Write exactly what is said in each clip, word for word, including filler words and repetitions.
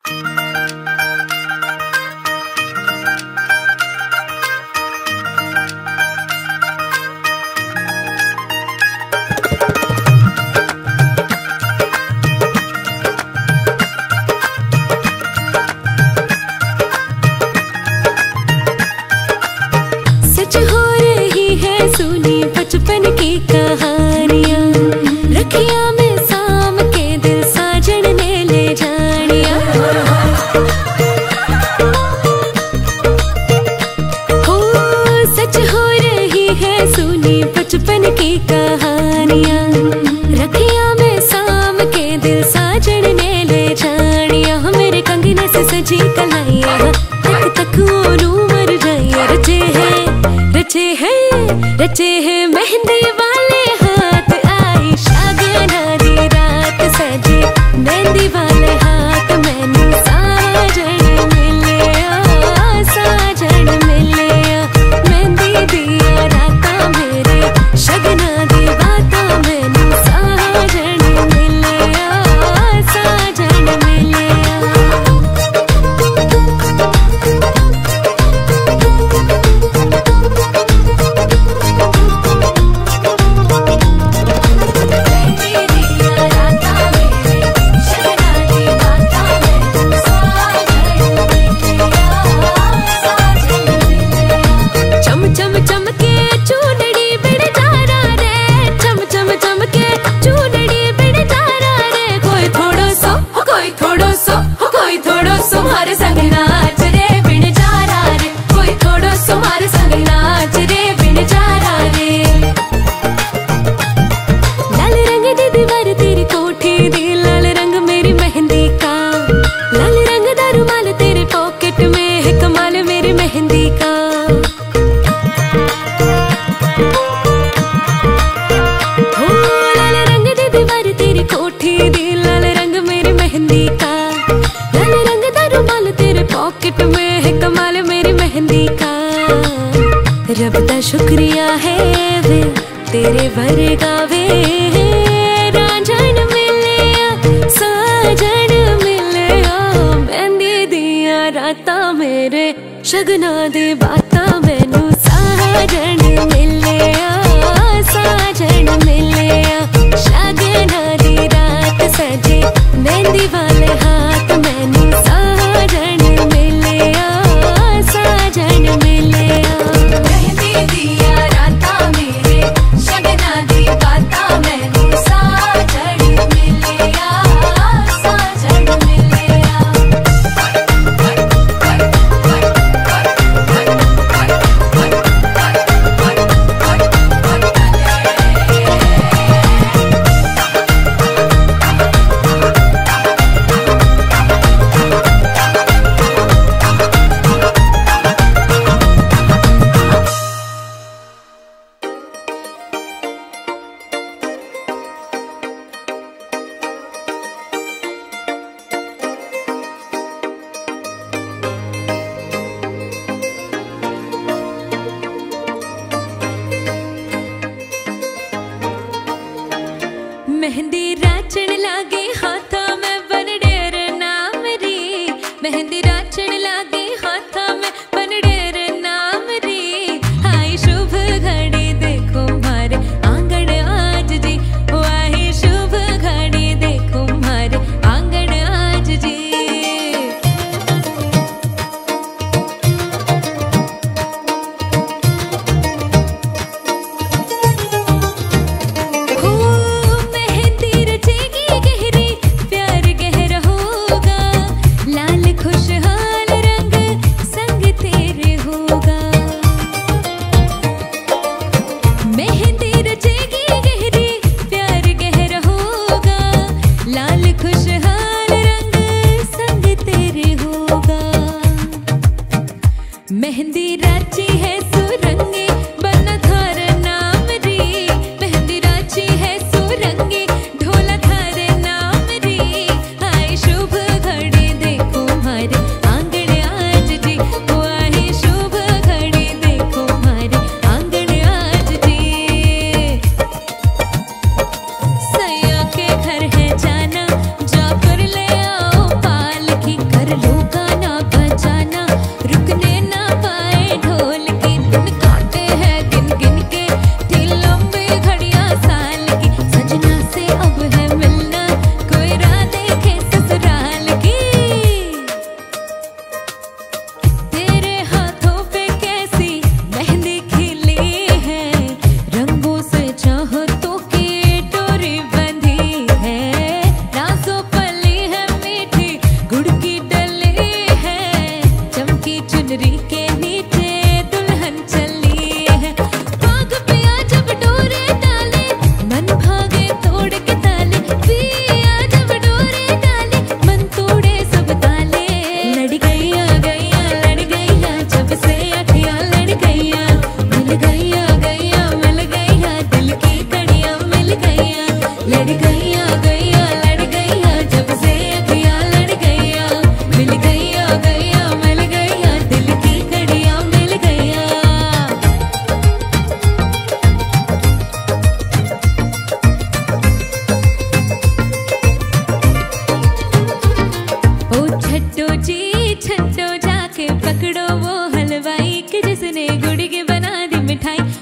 बचपन की कहानियाँ रखिया में साम के दिल साजन ने ले जानिया। हो सच हो रही है सुनी बचपन की कहानियाँ रखिया में साम के दिल साजन ने ले जानिया। मेरे कंगने से सजी कलाइया तक तक ओनू मर जाइया। रचे है रचे है रचे है मेहंदी वाले हाथ आई शागियाना दी रात सजे मेहंदी वाले हाथ मैनू साजन मिले साजन मिले मेहंदी दिया राता मेरे शगना दी बाता मैनू साजन मिले साजन मिले। पॉकेट में है कमाल मेरी मेहंदी का। रब दा शुक्रिया है वे तेरे वर्गा वे रांझन मिले साजन मिले मेहंदी दिया राता मेरे शगना दे बाता मैनू साजन मिले साजन मिले शगना दी रात सजे मेहंदी वाले हाथ मैनू साजन साजन मिले मेहंदी दिया राता मेरे शगना दी बाता मैनू साजन मिले साजन मिले। मेहंदी राचन लागे हाथा में बन डेर नाम री मेहंदी राचन लागे हाथा में बन डेर नाम री। आई शुभ घड़ी देखो मारे आंगन आज जी आई शुभ घड़ी देखो मारे आंगन आज जी। खुश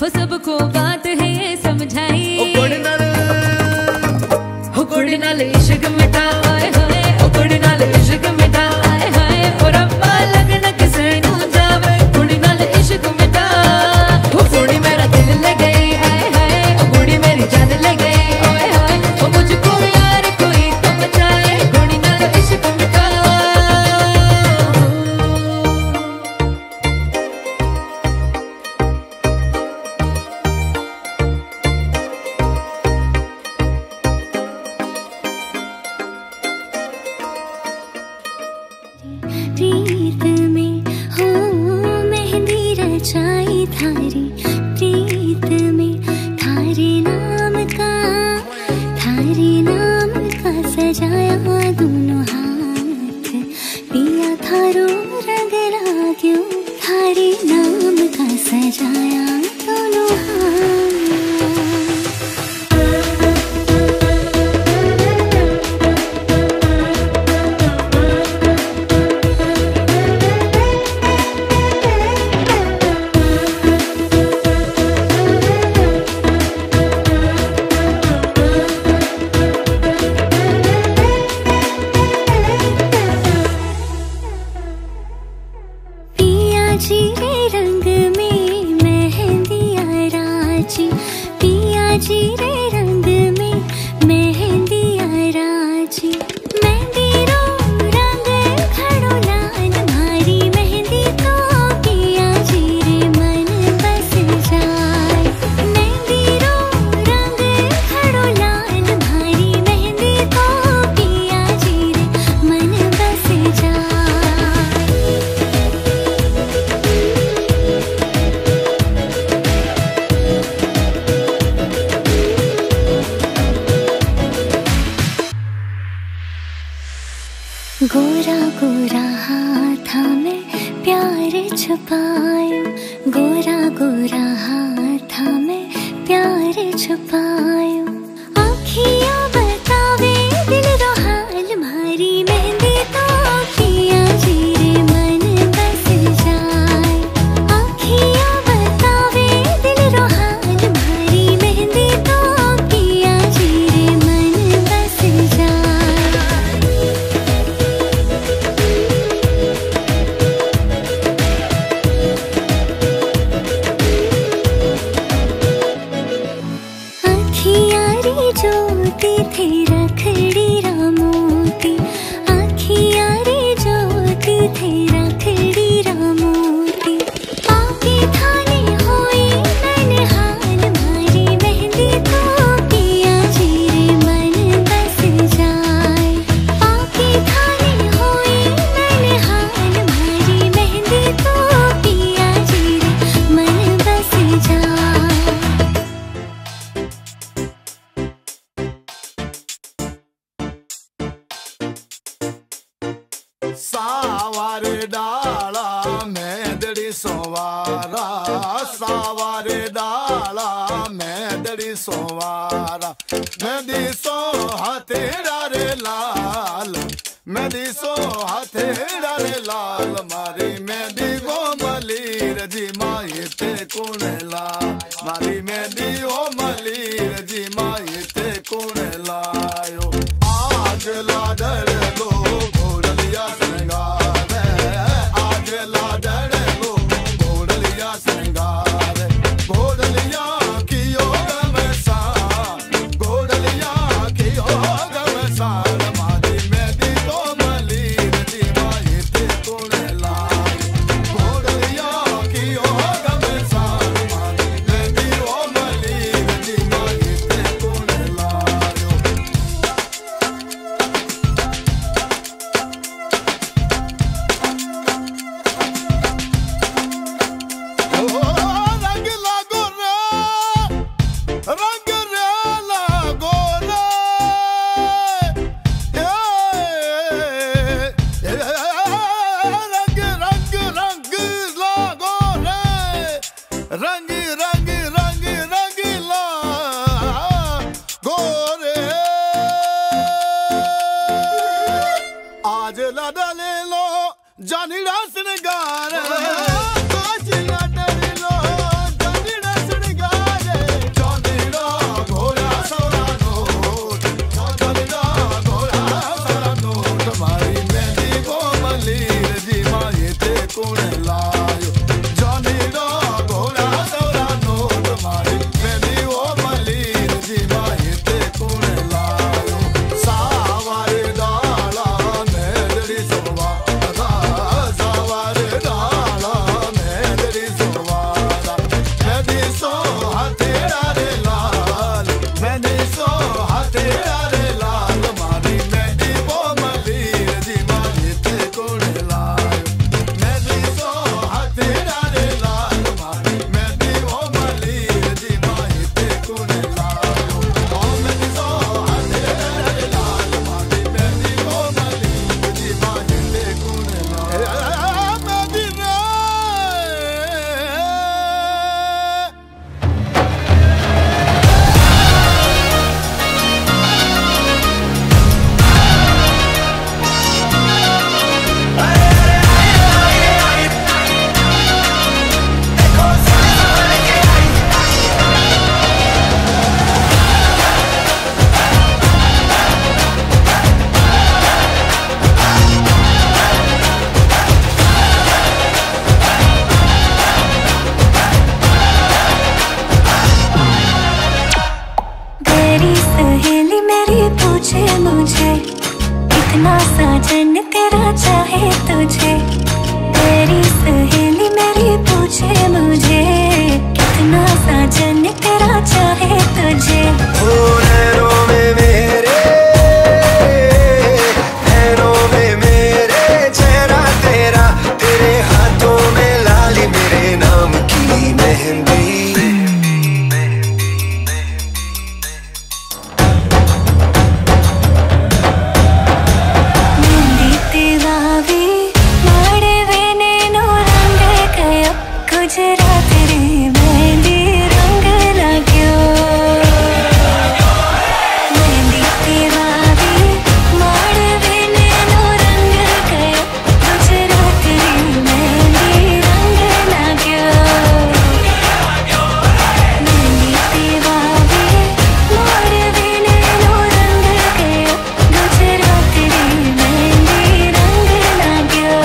हो सबको बात है ये समझाई। ओ कुड़ी नाल हो कुड़ी नाल इश्क मिठा आए हाय, ओ कुड़ी नाल इश्क मिठा आए हाय, ओ रब्बा लगन किसे नू जावे कुड़ी नाल इश्क मिठा। ओ कुड़ी मेरा दिल ले गई आए हाय, ओ कुड़ी मेरी जान ले गई ओए हाय, ओ मुझको यार कोई तो बचाए कुड़ी नाल इश्क मिठा। प्रीत में हो मेहंदी रचाई थारी, प्रीत में थारे नाम का, थारे नाम का सजाया दोनों हाथ, पिया थारो रंग लाग्यो, थारे नाम का सजाया दोनों हाथ। जीरे रंग में मेहंदिया राजी, पिया जीरे रंग में मेहंदिया राजी, मेहंदी रो रंग खड़ो लाल मारी मेहंदी तो पिया जीरे मन बस जाए, मेहंदी रो रंग खड़ो लाल मारी मेहंदी तो पिया जीरे मन बस जाए। गोरा गोरा हाथा में प्यार छुपायो, गोरा गोरा हाथा में प्यार छुपायो, आँखियाँ बतावे दिल रो हाल मारी मेहंदी तो पिया जीरे मन बस जाए, आँखियाँ बतावे दिल रो हाल मारी मेहंदी तो पिया जीरे मन बस जाए। ज्योति थे रखड़ी रामोती, आँखियाँ रे ज्योति थे रखड़ी रामोती, आके थाने होई ननहाल मारी मेहंदी तो पिया जीरे मन बस जाए, आके थाने होई ननहाल मारी मेहंदी तो पिया जीरे मन बस जाए। सावारे डाला मेंदड़ी सोवारा, सावारे डाला मेंदड़ी सोवारा, मेहंदी सो हथेड़ा रे लाल, मेहंदी सो हथेड़ा रे लाल मारी मेहंदी गो मलीर जी माई ते कुणला, मारी मेहंदी ओ मलीर जी माई ते कुणलायो। आज लाडर लो घोड़लिया श्रृंगार, आज लाडर लो घोड़लिया श्रृंगार, घोड़लिया की योग में सा, घोड़लिया की योग में सार मारी मेहंदी तो मलीर जी माई ते कुणला, घोड़लिया की योग में सार मारी मेहंदी ओ मलीर जी माई ते कुणला। रंग रंग रंग रंगीला गोरे आज लाडा ले लो जानीड़ा श्रृंगार आज लाडा ले लो जानीड़ा श्रृंगार चाहे तुझे, तेरी सहेली मेरी पूछे मुझे, कितना साजन तेरा चाहे तुझे। ओ नैनों में मेरे, नैनों में मेरे चेहरा तेरा, तेरे हाथों में लाली मेरे नाम की मेहंदी। गुजरात रे मेहंदी रंग लाग्यो, मेहंदी तेरा भी माड़वे नैनो रंग गयो, गुजरात रे मेहंदी रंग लाग्यो, मेहंदी तेरा भी माड़वे नैनो रंग गयो, गुजरात रे मेहंदी रंग लाग्यो।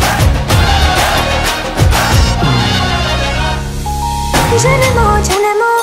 जन्मों जन्मों